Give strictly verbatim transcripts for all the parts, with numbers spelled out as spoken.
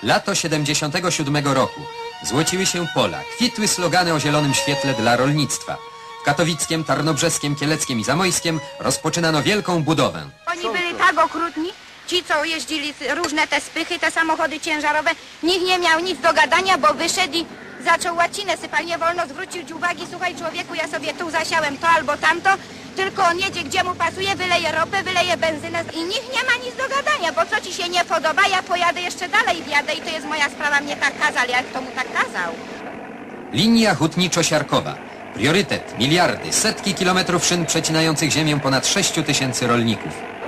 Lato siedemdziesiątego siódmego roku. Złociły się pola, kwitły slogany o zielonym świetle dla rolnictwa. W Katowickiem, Tarnobrzeskiem, Kieleckiem i Zamojskiem rozpoczynano wielką budowę. Oni byli tak okrutni, ci co jeździli, różne te spychy, te samochody ciężarowe, nikt nie miał nic do gadania, bo wyszedł i zaczął łacinę sypać, nie wolno zwrócić uwagi, słuchaj człowieku, ja sobie tu zasiałem to albo tamto, tylko on jedzie gdzie mu pasuje, wyleje ropę, wyleje benzynę i nikt nie ma nic do gadania, bo co ci się nie podoba, ja pojadę jeszcze dalej, wjadę i to jest moja sprawa, mnie tak kazali, jak to mu tak kazał. Linia hutniczo-siarkowa. Priorytet, miliardy, setki kilometrów szyn przecinających ziemię ponad sześciu tysięcy rolników.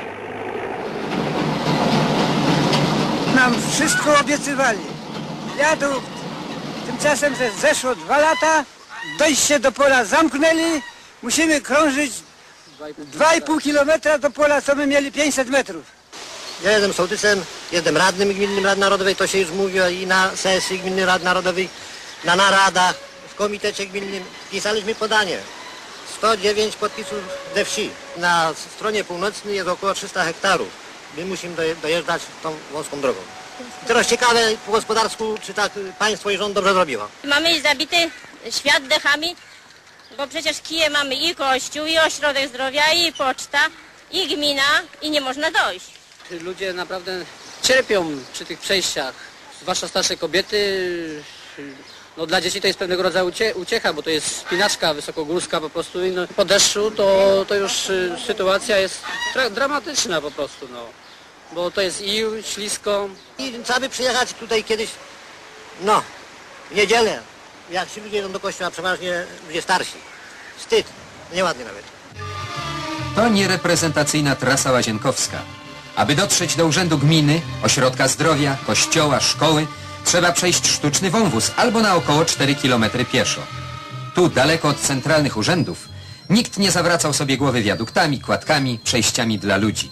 Nam wszystko obiecywali. Jadą, tymczasem zeszło dwa lata, dojście do pola zamknęli, musimy krążyć dwa i pół kilometra do pola, co my mieli pięćset metrów. Ja jestem sołtysem, jestem radnym Gminnym Rady Narodowej, to się już mówiło i na sesji Gminnej Rady Narodowej, na naradach, w komitecie gminnym. Pisaliśmy podanie. sto dziewięć podpisów ze wsi. Na stronie północnej jest około trzysta hektarów. My musimy dojeżdżać tą wąską drogą. Teraz ciekawe po gospodarsku, czy tak państwo i rząd dobrze zrobiło. Mamy zabity świat dechami, bo przecież kije mamy i kościół, i ośrodek zdrowia, i poczta, i gmina, i nie można dojść. Ludzie naprawdę cierpią przy tych przejściach, zwłaszcza starsze kobiety. No, dla dzieci to jest pewnego rodzaju ucie uciecha, bo to jest spinaczka wysokogórska po prostu i no, po deszczu to, to już y, sytuacja jest dramatyczna po prostu, no. Bo to jest ił, ślisko. I trzeba by przyjechać tutaj kiedyś, no, w niedzielę, jak ci ludzie idą do kościoła, przeważnie ludzie starsi. Wstyd, nieładnie nawet. To niereprezentacyjna trasa łazienkowska. Aby dotrzeć do urzędu gminy, ośrodka zdrowia, kościoła, szkoły, trzeba przejść sztuczny wąwóz albo na około cztery kilometry pieszo. Tu, daleko od centralnych urzędów, nikt nie zawracał sobie głowy wiaduktami, kładkami, przejściami dla ludzi.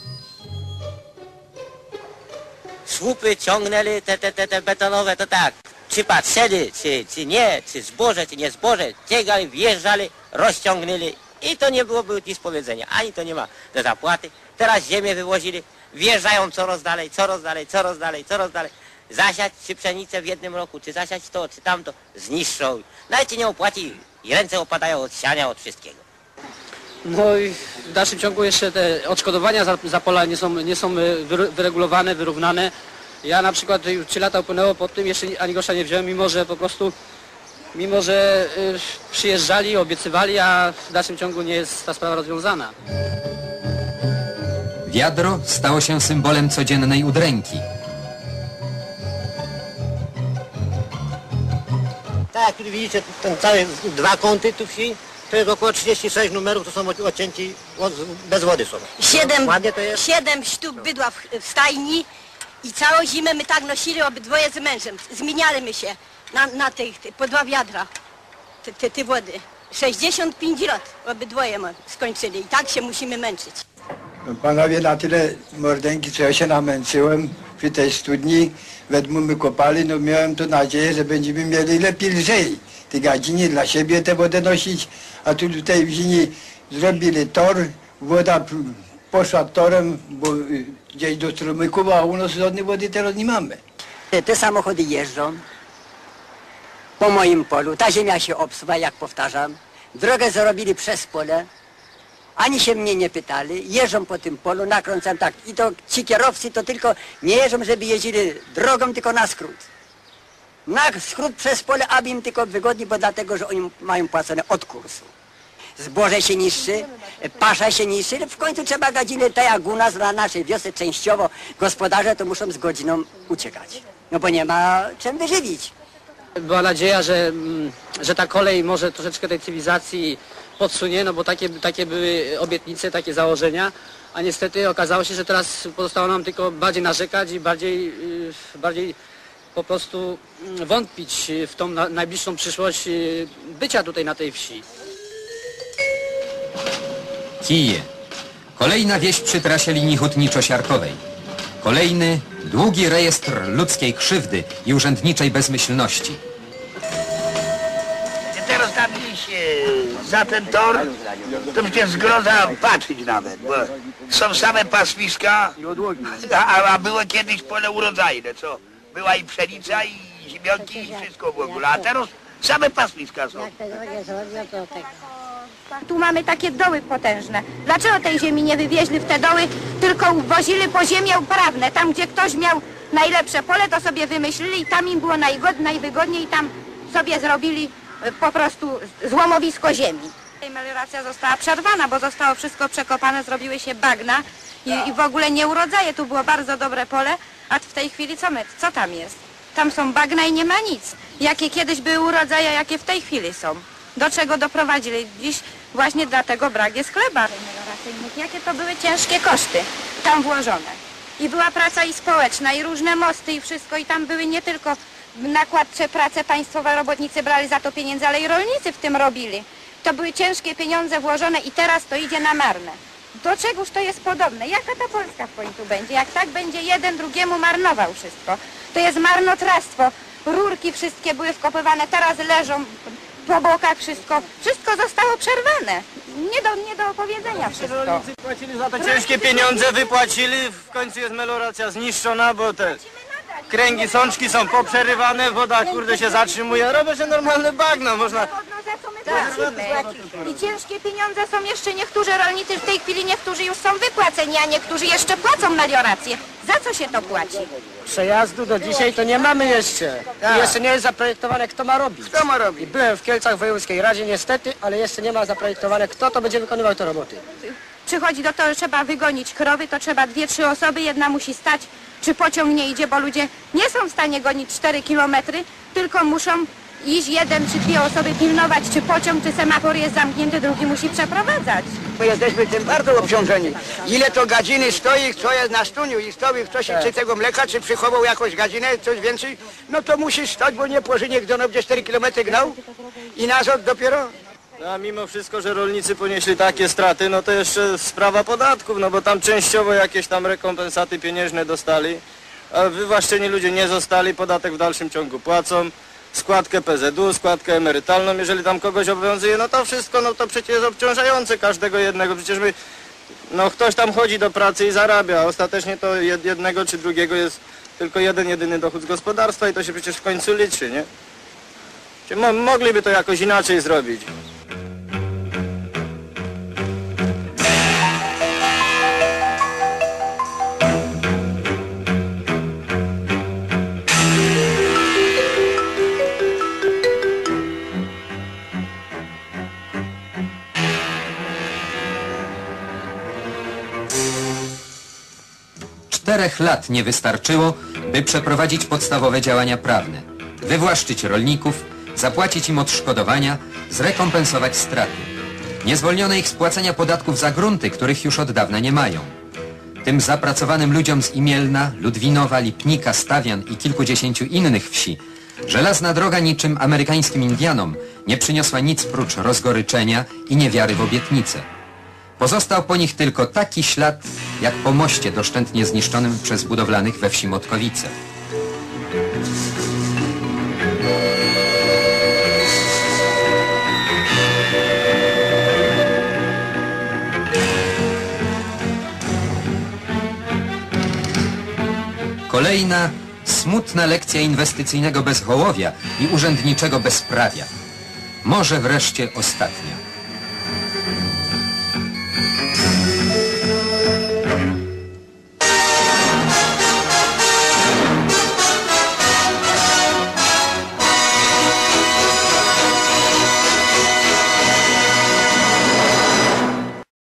Słupy ciągnęli te, te, te, te betonowe, to tak, czy patrzyli, czy, czy nie, czy zboże, czy nie zboże, ciegali, wjeżdżali, rozciągnęli i to nie byłoby nic powiedzenia, ani to nie ma do zapłaty. Teraz ziemię wywozili, wjeżdżają coraz dalej, coraz dalej, coraz dalej, coraz dalej. Zasiać czy pszenicę w jednym roku, czy zasiać to, czy tamto, zniszczą. Nawet ci nie opłaci i ręce opadają od siania, od wszystkiego. No i w dalszym ciągu jeszcze te odszkodowania za, za pola nie są, nie są wyregulowane, wyrównane. Ja na przykład już trzy lata upłynęło pod tym, jeszcze ani grosza nie wziąłem, mimo że po prostu, mimo że y, przyjeżdżali, obiecywali, a w dalszym ciągu nie jest ta sprawa rozwiązana. Wiadro stało się symbolem codziennej udręki. Tak, jak tu widzicie, ten cały dwa kąty tu wsi, to jest około trzydzieści sześć numerów, to są odcięci, bez wody są. Siedem, Ładnie to jest. siedem sztuk bydła w, w stajni i całą zimę my tak nosili obydwoje z mężem. Zmienialiśmy się na, na tych, tych, po dwa wiadra, te, te, te wody. sześćdziesiąt pięć lat obydwoje skończyli i tak się musimy męczyć. No, panowie, na tyle mordęki, co ja się namęczyłem przy tej studni, według my kopali, no miałem tu nadzieję, że będziemy mieli lepiej, lżej. Te gadziny dla siebie tę wodę nosić, a tu tutaj w Zini zrobili tor, woda poszła torem, bo gdzieś do strumyków, a u nas żadnej wody teraz nie mamy. Te samochody jeżdżą po moim polu, ta ziemia się obsuwa, jak powtarzam. Drogę zrobili przez pole, ani się mnie nie pytali, jeżdżą po tym polu, nakręcam tak. I to ci kierowcy to tylko nie jeżdżą, żeby jeździli drogą, tylko na skrót. Na skrót przez pole, aby im tylko wygodnie, bo dlatego, że oni mają płacone od kursu. Zboże się niszczy, pasza się niszczy, w końcu trzeba godziny, tak jak u nas na naszej wiosce częściowo gospodarze to muszą z godziną uciekać. No bo nie ma czym wyżywić. Była nadzieja, że, że ta kolej może troszeczkę tej cywilizacji podsunie, no bo takie, takie były obietnice, takie założenia, a niestety okazało się, że teraz pozostało nam tylko bardziej narzekać i bardziej, bardziej po prostu wątpić w tą najbliższą przyszłość bycia tutaj na tej wsi. Kije. Kolejna wieś przy trasie linii hutniczo-siarkowej. Kolejny, długi rejestr ludzkiej krzywdy i urzędniczej bezmyślności. Teraz tam iść e, za ten tor, to przecież zgroza patrzeć nawet, bo są same paswiska, a, a było kiedyś pole urodzajne, co Była i pszenica, i ziemionki, i wszystko w ogóle. A teraz same pasmiska są. Tu mamy takie doły potężne. Dlaczego tej ziemi nie wywieźli w te doły, tylko wozili po ziemię uprawne? Tam, gdzie ktoś miał najlepsze pole, to sobie wymyślili i tam im było najgod, najwygodniej i tam sobie zrobili e, po prostu złomowisko ziemi. Melioracja została przerwana, bo zostało wszystko przekopane, zrobiły się bagna i, i w ogóle nie urodzaje. Tu było bardzo dobre pole, a w tej chwili co, my, co tam jest? Tam są bagna i nie ma nic. Jakie kiedyś były urodzaje, jakie w tej chwili są. Do czego doprowadzili? Dziś właśnie dlatego brak jest chleba. Jakie to były ciężkie koszty tam włożone. I była praca i społeczna, i różne mosty, i wszystko. I tam były nie tylko nakładcze prace państwowe, robotnicy brali za to pieniądze, ale i rolnicy w tym robili. To były ciężkie pieniądze włożone i teraz to idzie na marne. Do czegoż to jest podobne? Jaka ta Polska w końcu będzie? Jak tak będzie jeden drugiemu marnował wszystko? To jest marnotrawstwo. Rurki wszystkie były wkopywane, teraz leżą po bokach wszystko. Wszystko zostało przerwane. Nie do, nie do opowiedzenia wszystko. Rolnicy płacili za to ciężkie pieniądze, wypłacili, w końcu jest melioracja zniszczona, bo te kręgi, sączki są poprzerywane, woda kurde się zatrzymuje, robią się normalne bagno, można... I ciężkie pieniądze są jeszcze, niektórzy rolnicy w tej chwili, niektórzy już są wypłaceni, a niektórzy jeszcze płacą meliorację. Za co się to płaci? Przejazdu do dzisiaj to nie mamy jeszcze. I jeszcze nie jest zaprojektowane, kto ma robić. Kto ma robić? Byłem w Kielcach w Wojewódzkiej Radzie niestety, ale jeszcze nie ma zaprojektowane, kto to będzie wykonywał te roboty. Przychodzi do tego, że trzeba wygonić krowy, to trzeba dwie, trzy osoby, jedna musi stać, czy pociąg nie idzie, bo ludzie nie są w stanie gonić cztery kilometry, tylko muszą iść jeden czy dwie osoby pilnować, czy pociąg, czy semafor jest zamknięty, drugi musi przeprowadzać. My jesteśmy tym bardzo obciążeni. Ile to gadziny stoi, co jest na stuniu i stoi ktoś czy tego mleka, czy przychował jakąś gadzinę, coś więcej, no to musi stać, bo nie płożynie, gdy ono będzie cztery kilometry gnał i nazot dopiero. No, a mimo wszystko, że rolnicy ponieśli takie straty, no to jeszcze sprawa podatków, no bo tam częściowo jakieś tam rekompensaty pieniężne dostali, a wywłaszczeni ludzie nie zostali, podatek w dalszym ciągu płacą, składkę P Z U, składkę emerytalną, jeżeli tam kogoś obowiązuje, no to wszystko, no to przecież jest obciążające każdego jednego, przecież my, no ktoś tam chodzi do pracy i zarabia, a ostatecznie to jednego czy drugiego jest tylko jeden, jedyny dochód z gospodarstwa i to się przecież w końcu liczy, nie? Mo mogliby to jakoś inaczej zrobić. Czterech lat nie wystarczyło, by przeprowadzić podstawowe działania prawne. Wywłaszczyć rolników, zapłacić im odszkodowania, zrekompensować straty. Nie zwolniono ich z płacenia podatków za grunty, których już od dawna nie mają. Tym zapracowanym ludziom z Imielna, Ludwinowa, Lipnika, Stawian i kilkudziesięciu innych wsi żelazna droga niczym amerykańskim Indianom nie przyniosła nic prócz rozgoryczenia i niewiary w obietnice. Pozostał po nich tylko taki ślad, jak po moście doszczętnie zniszczonym przez budowlanych we wsi Motkowice. Kolejna smutna lekcja inwestycyjnego bezhołowia i urzędniczego bezprawia. Może wreszcie ostatnia.